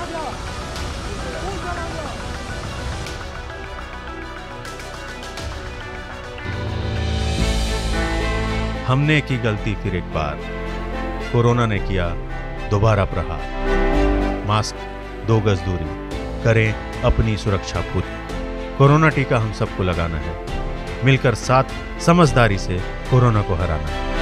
हमने की गलती फिर एक बार, कोरोना ने किया दोबारा प्रहार। मास्क, 2 गज दूरी, करें अपनी सुरक्षा पूरी। कोरोना टीका हम सबको लगाना है, मिलकर साथ समझदारी से कोरोना को हराना है।